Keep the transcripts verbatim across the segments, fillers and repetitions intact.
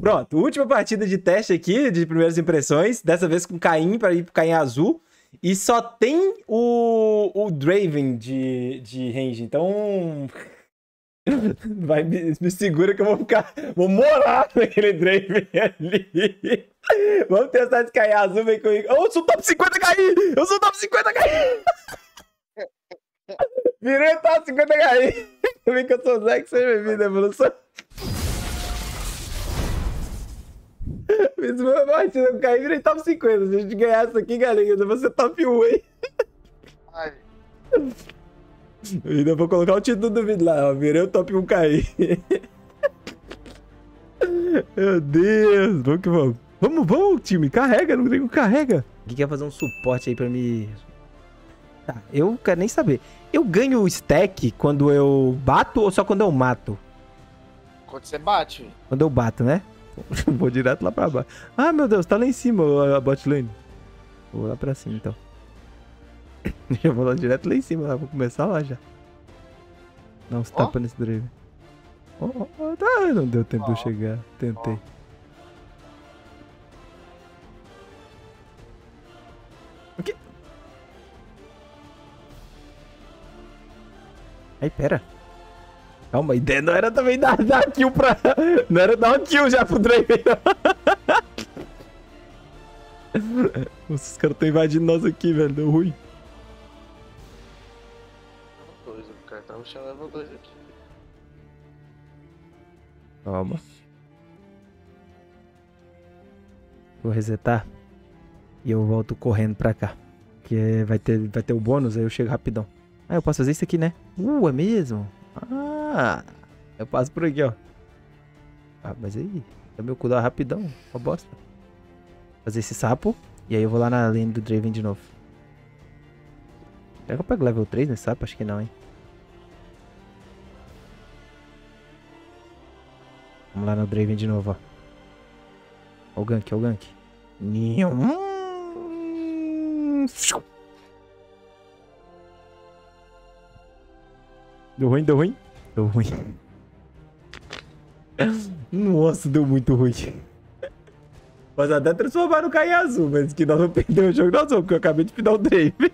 Pronto, última partida de teste aqui, de primeiras impressões. Dessa vez com Caim, para ir pro Caim azul. E só tem o, o Draven de, de range. Então... Vai, me, me segura que eu vou ficar... Vou morar naquele Draven ali. Vamos testar esse Caim azul, vem comigo. Oh, eu sou top cinquenta Caim! Eu sou top cinquenta Caim! Virei top cinquenta Caim! Vem que eu sou Zé, que você me viu na evolução. Fiz uma partida com o Caim, virei top cinquenta. Se a gente ganhar isso aqui, galera, eu vou ser top um, hein? Ai. Eu ainda vou colocar o título do vídeo lá, ó. Virei o top um Caim. Meu Deus, vamos que vamos. Vamos, vamos, time, carrega, não tem carrega. Quem quer fazer um suporte aí pra me... Tá, eu quero nem saber. Eu ganho o stack quando eu bato ou só quando eu mato? Quando você bate, velho. Quando eu bato, né? Vou direto lá pra baixo. Ah, meu Deus, tá lá em cima a bot lane. Vou lá pra cima, então. Eu vou lá direto lá em cima, lá. Vou começar lá já. Dá uns Ó. tapas nesse drive. Oh, oh, tá, não deu tempo de eu Ó. chegar. Tentei. O quê? Aí, pera. Calma, a ideia não era também dar, dar kill pra... Não era dar uma kill já pro Draven. Os caras estão invadindo nós aqui, velho. Deu ruim. Dois, o cara tá puxando level dois aqui. Calma. Vou resetar. E eu volto correndo pra cá. Porque vai ter, vai ter o bônus, aí eu chego rapidão. Ah, eu posso fazer isso aqui, né? Uh, é mesmo? Ah, eu passo por aqui, ó. Ah, mas aí, é meu cooldown rapidão, uma bosta. Fazer esse sapo, e aí eu vou lá na lane do Draven de novo. Será que eu pego level três nesse sapo? Acho que não, hein. Vamos lá no Draven de novo, ó. Ó o gank, ó o gank. Nhum. Deu ruim, deu ruim? Deu ruim. Nossa, deu muito ruim. Pode até transformar no Caim azul, mas que nós vamos perder o jogo, nós vamos, porque eu acabei de final o Draven.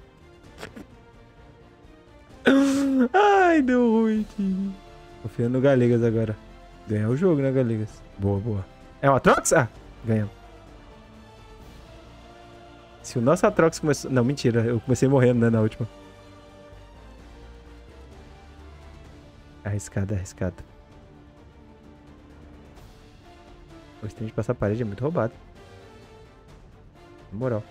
Ai, deu ruim, time. Confiando no Galegas agora. Ganhar o jogo, né, Galegas? Boa, boa. É uma Atrox? Ah, ganhamos. Se o nosso Atrox começou... Não, mentira. Eu comecei morrendo, né, na última. Arriscado, arriscado. O trem de passar a parede é muito roubado. Na moral.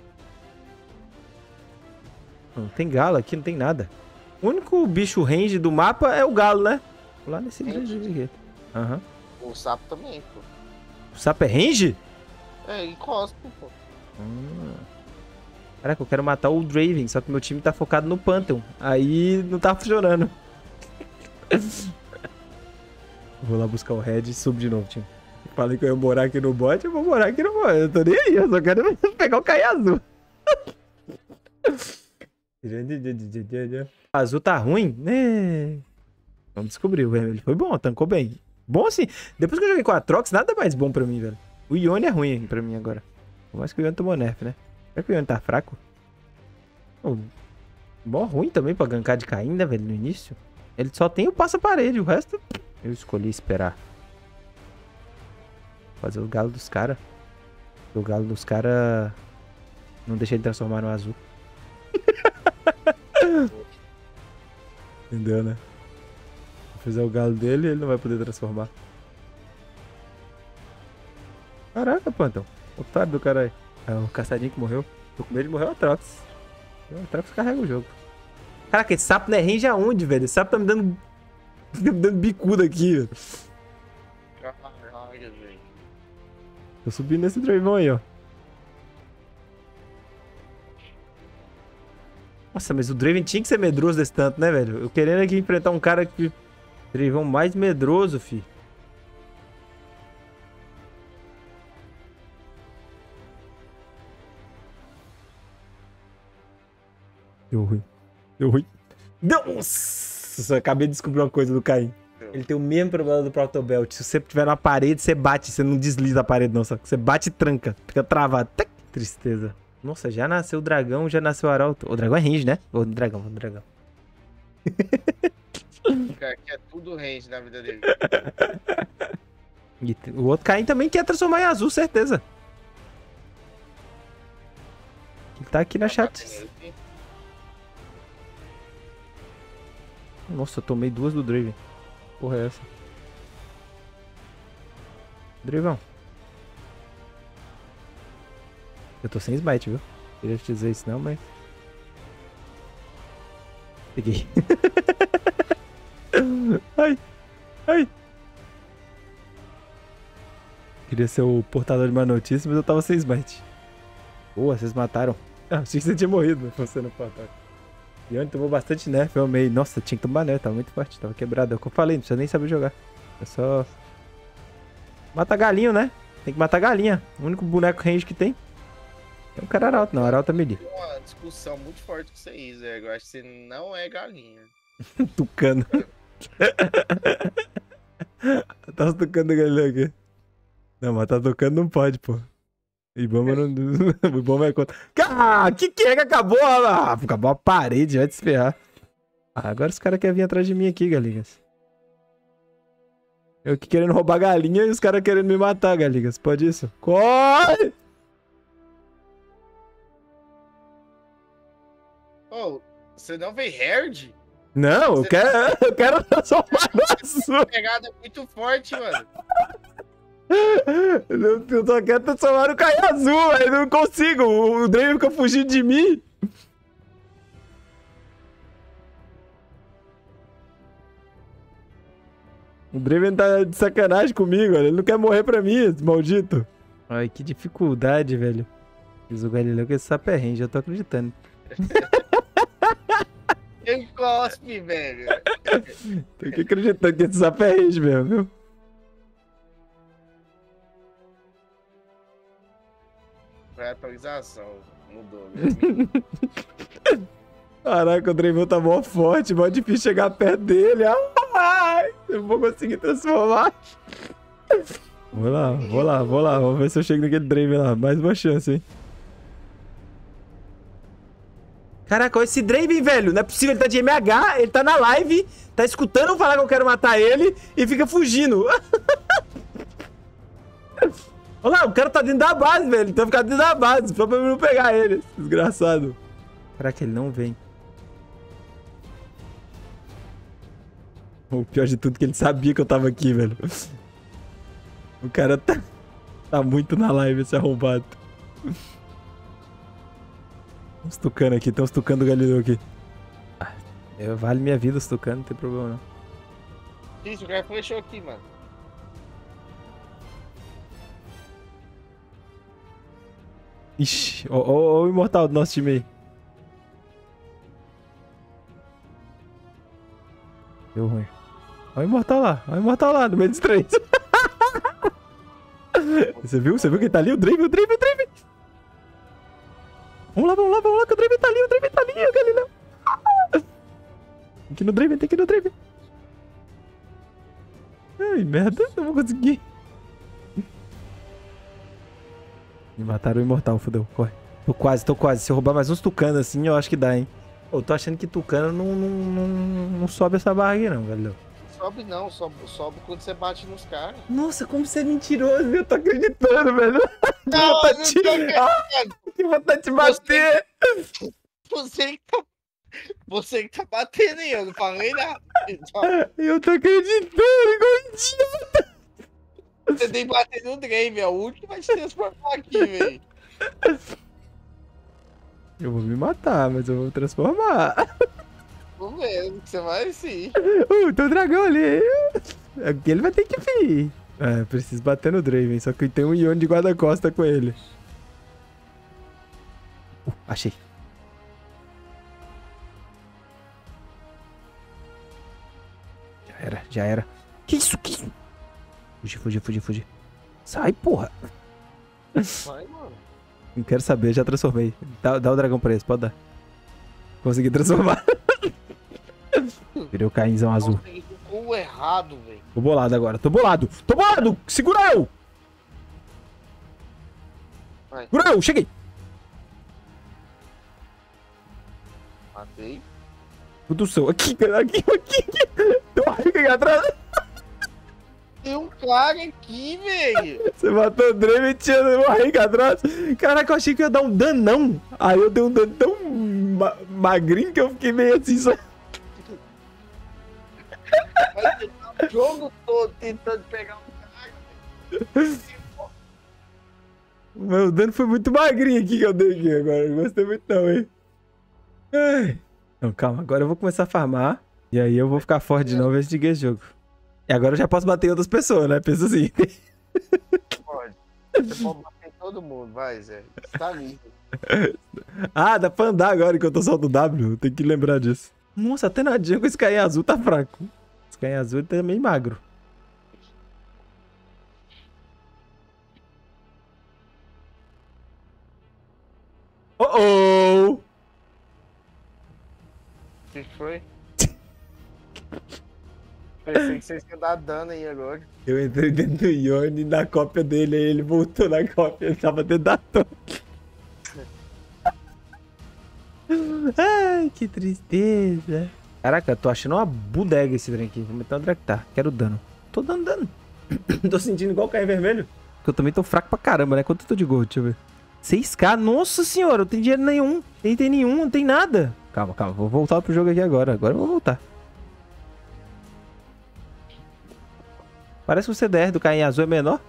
Não tem galo aqui, não tem nada. O único bicho range do mapa é o galo, né? Vou lá nesse range aqui. Aham. O sapo também, pô. O sapo é range? É, encosta, pô. Hum. Caraca, eu quero matar o Draven, só que meu time tá focado no Pantheon. Aí não tá funcionando. Vou lá buscar o Red e subo de novo, time. Falei que eu ia morar aqui no bot, eu vou morar aqui no bot. Eu tô nem aí, eu só quero pegar o Caim azul. O azul tá ruim? É. Vamos descobrir, ele foi bom, tancou bem. Bom assim, depois que eu joguei com a Trox, nada mais bom pra mim, velho. O Yone é ruim pra mim agora. Por mais que o Yone tomou nerf, né? Será que o Yone tá fraco? Oh, bom ruim também pra gankar de Caim, né, velho, no início. Ele só tem o passa-parede, o resto... Eu escolhi esperar. Fazer o galo dos caras. O galo dos caras... Não deixa ele transformar no azul. Entendeu, né? Se eu fizer o galo dele, ele não vai poder transformar. Caraca, Pantheon. Otário do caralho. É o caçadinho que morreu. Tô com medo de morrer o Atrox. O Atrox carrega o jogo. Caraca, esse sapo não é range aonde, velho? Esse sapo tá me dando... Tá me dando bicuda aqui, velho. Caralho, velho. Tô subindo nesse Draven aí, ó. Nossa, mas o Draven tinha que ser medroso desse tanto, né, velho? Eu querendo aqui enfrentar um cara que... Draven mais medroso, fi. Deu ruim. Deu ruim. Nossa! Acabei de descobrir uma coisa do Caim. Ele tem o mesmo problema do Protobelt. Se você tiver na parede, você bate. Você não desliza a parede, não. Só que você bate e tranca. Fica travado. Tec, tristeza. Nossa, já nasceu o dragão, já nasceu o arauto. O dragão é range, né? Vou no dragão, vou no dragão. O cara quer tudo range na vida dele. E o outro Caim também quer transformar em azul, certeza. Ele tá aqui na chat. Nossa, eu tomei duas do Draven. Porra é essa? Drivão. Eu tô sem smite, viu? Queria te dizer isso não, mas... Peguei. Ai. Ai. Queria ser o portador de uma notícia, mas eu tava sem smite. Boa, vocês mataram. Ah, achei que você tinha morrido, mas você não portador. E onde tomou bastante nerf, eu amei. Nossa, tinha que tomar nerf, tava muito forte, tava quebrado. É o que eu falei, não precisa nem saber jogar. É só... Mata galinho, né? Tem que matar galinha. O único boneco range que tem. É um cara arauto, não, arauto é melee. Tem uma discussão muito forte com vocês, velho. Eu acho que você não é galinha. Tucano. Tá tucando a galinha aqui. Não, mas tá tocando não pode, pô. Ibama não... O Ibama é contra... Ah, que que é que acabou? Ah, acabou a parede, vai desferrar. Ah, agora os caras querem vir atrás de mim aqui, galinhas. Eu aqui querendo roubar galinha e os caras querendo me matar, galinhas. Pode isso? Corre! Ô, você não veio herd? Não, eu quero, eu quero transformar no azul. Pegada muito forte, mano. Eu, eu só quero transformar no Caim azul, velho. Não consigo. O Draven fica fugindo de mim. O Draven tá de sacanagem comigo, velho. Ele não quer morrer pra mim, esse maldito. Ai, que dificuldade, velho. Diz o Galileu que esse sapo é range, eu tô acreditando. Ele cospe, velho. Tô aqui acreditando que esse sapo é range mesmo, viu? Foi a atualização. Mudou, meu amigo. Caraca, o Draven tá mó forte, mó difícil chegar perto dele. Ai, eu vou conseguir transformar. Vou lá, vou lá, vou lá. Vamos ver se eu chego naquele Draven lá. Mais uma chance, hein? Caraca, olha esse Draven, velho. Não é possível, ele tá de M H, ele tá na live, tá escutando eu falar que eu quero matar ele e fica fugindo. Olha lá, o cara tá dentro da base, velho. Ele tá ficando dentro da base, só pra eu não pegar ele. Desgraçado. Caraca, ele não vem. O pior de tudo é que ele sabia que eu tava aqui, velho. O cara tá, tá muito na live, esse arrombado. Tem uns tucano aqui, tem uns tucano do Galileu aqui. Ah, eu, vale minha vida os tucano, não tem problema não. Isso, o cara flechou aqui, mano. Ixi, ó, ó, ó o imortal do nosso time aí. Deu ruim. Olha o imortal lá, olha o imortal lá, no meio dos três. Você viu? Você viu que ele tá ali? O Draven, o Draven, o Draven! Vamos lá, vamos lá, vamos lá, que o Draven tá ali, o Draven tá ali, o Galileu. Tem que ir no Draven, tem que ir no Draven. Ai, merda, não vou conseguir. Me mataram o imortal, fodeu, corre. Tô quase, tô quase. Se eu roubar mais uns tucanos assim, eu acho que dá, hein. Eu tô achando que tucano não, não, não, não sobe essa barra aqui não, Galileu. Sobe não, sobe, sobe quando você bate nos caras. Nossa, como você é mentiroso, eu tô acreditando, velho. Que Não, vontade não de... tô acreditando. Ah, que vontade de bater. Você que tá, você que tá batendo aí, eu não falei nada. Eu tô acreditando, igual idiota. Você tem que bater no Draven, é o último que vai te transformar aqui, velho. Eu vou me matar, mas eu vou transformar. Vamos ver, você vai sim. Uh, tem um dragão ali. Aqui ele vai ter que vir. É, preciso bater no Draven, só que tem um Ione de guarda-costa com ele. Uh, achei. Já era, já era. Que isso, que isso? Fugi, fugi, fugi, fugi. Sai, porra. Vai, mano. Não quero saber, já transformei. Dá, dá o dragão pra eles, pode dar. Consegui transformar. Virei o Cainzão azul. Nossa, errado. errado, velho. Tô bolado agora, tô bolado. Tô bolado! Segura eu! Vai. Segura eu, cheguei! Matei. O do seu. Aqui, aqui, aqui, aqui. Tem uma rica aqui atrás. Tem um cara aqui, velho. Você matou o Draven e tinha uma rica atrás. Caraca, eu achei que ia dar um danão. Aí eu dei um dano tão ma magrinho que eu fiquei meio assim só. Vai tentar o jogo todo tentando pegar um cara. O meu dano foi muito magrinho aqui que eu dei aqui agora. Não gostei muito não, hein. Ai. Não, calma. Agora eu vou começar a farmar. E aí eu vou ficar forte de novo antes de ganhar esse jogo. E agora eu já posso bater em outras pessoas, né? Pensa assim. Pode. Você pode bater em todo mundo, vai, Zé. Você tá livre. Ah, dá pra andar agora enquanto eu solto o W. Tem que lembrar disso. Nossa, até na jungle esse carinha azul tá fraco. Esse carinha azul tá meio magro. Oh, oh! O que foi? Pensei que vocês iam dar dano aí agora. Eu entrei dentro do Yorn na cópia dele, aí ele voltou na cópia, ele tava dentro da torre. Ai, que tristeza. Caraca, eu tô achando uma bodega esse trem aqui. Vou meter um Draktar. Quero dano. Tô dando dano. Tô sentindo igual o Caim Vermelho. Porque eu também tô fraco pra caramba, né? Quanto eu tô de gold? Deixa eu ver. seis K? Nossa senhora, não tem dinheiro nenhum. Nem tem nenhum, não tem nada. Calma, calma. Vou voltar pro jogo aqui agora. Agora eu vou voltar. Parece que o C D R do Caim Azul é menor.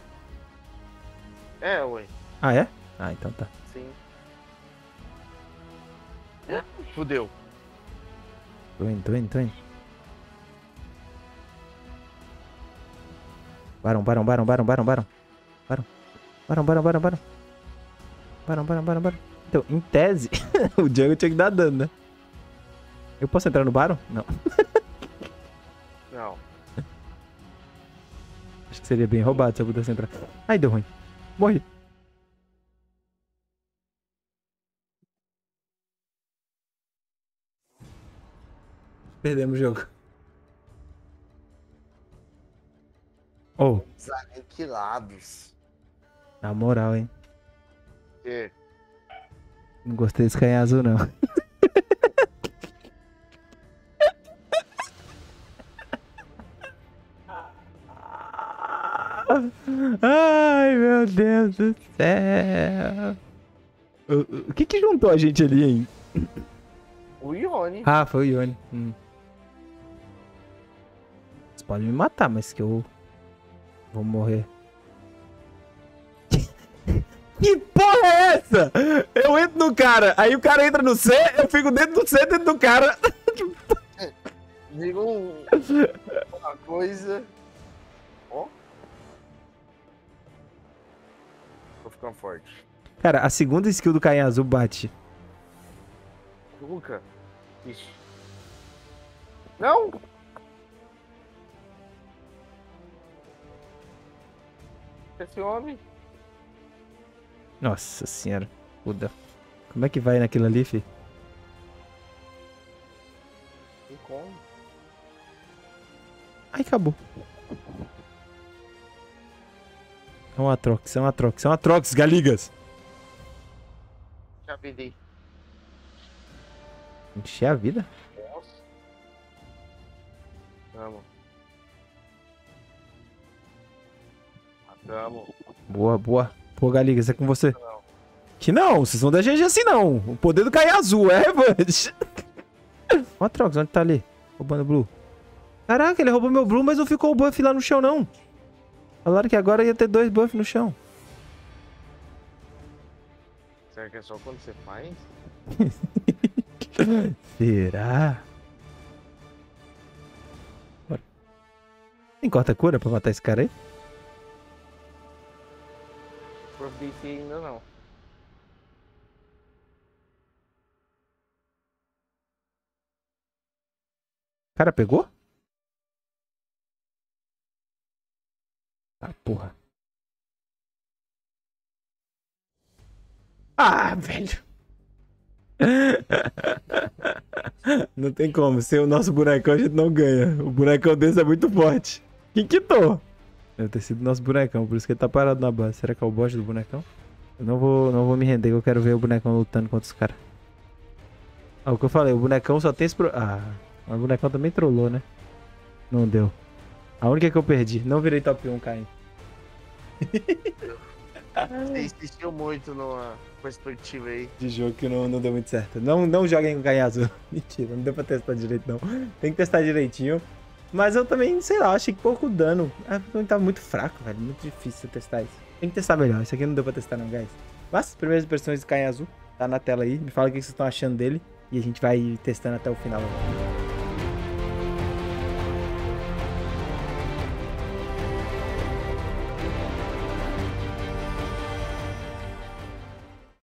É, ué. Ah, é? Ah, então tá. Sim. Fudeu. Tô indo, tô indo, tô indo. Barão, barão, barão, barão, barão, barão. Barão. Barão, barão, barão, barão. Barão, barão, barão, barão. Então, em tese, o jungle tinha que dar dano, né? Eu posso entrar no barão? Não. Não. Acho que seria bem roubado se eu pudesse entrar. Ai, deu ruim. Morri. Perdemos o jogo. Oh, Aniquilados. na moral, hein? Que? Não gostei desse canhão azul, não. Ai, meu Deus do céu. O, o que que juntou a gente ali, hein? O Ione. Ah, foi o Ione. Hum. Vocês podem me matar, mas que eu vou morrer. Que porra é essa? Eu entro no cara, aí o cara entra no C, eu fico dentro do C, dentro do cara. Diga um, uma coisa. Ó. Tô ficando forte. Cara, a segunda skill do Caim Azul bate. Nunca. Ixi. Não! Esse homem. Nossa senhora. Puda. Como é que vai naquilo ali, fi? Tem como? Ai, acabou. É um Atrox, é um Atrox, é um Atrox, Galigas. Já virei. Encher a vida? Nossa. Vamos. Matamos. Boa, boa. Pô, Galigas, é com você. Não. Que não, vocês vão dar G G assim não. O poder do Caim Azul, é revanche. Ó, Atrox, onde tá ali? Roubando o Blue. Caraca, ele roubou meu Blue, mas não ficou o buff lá no chão, não. Falaram que agora ia ter dois buffs no chão. Será que é só quando você faz? Será? Bora. Tem corta-cura pra matar esse cara aí? Providenciei ainda não. O cara pegou? Ah, porra. Ah, velho. Não tem como. Sem o nosso bonecão a gente não ganha. O bonecão desse é muito forte. Quem quitou? Deve ter sido nosso bonecão, por isso que ele tá parado na base. Será que é o bot do bonecão? Eu não vou, não vou me render, que eu quero ver o bonecão lutando contra os caras. Ah, o que eu falei, o bonecão só tem esse pro... Ah, o bonecão também trollou, né? Não deu. A única que eu perdi. Não virei top um, Caim. Você insistiu muito numa perspectiva aí. De jogo que não, não deu muito certo. Não, não joguem com Caim azul. Mentira, não deu pra testar direito, não. Tem que testar direitinho. Mas eu também, sei lá, achei que pouco dano. Ah, porque tava muito fraco, velho. Muito difícil testar isso. Tem que testar melhor. Isso aqui não deu pra testar, não, guys. Mas, primeiras impressões de Caim azul. Tá na tela aí. Me fala o que vocês estão achando dele. E a gente vai testando até o final.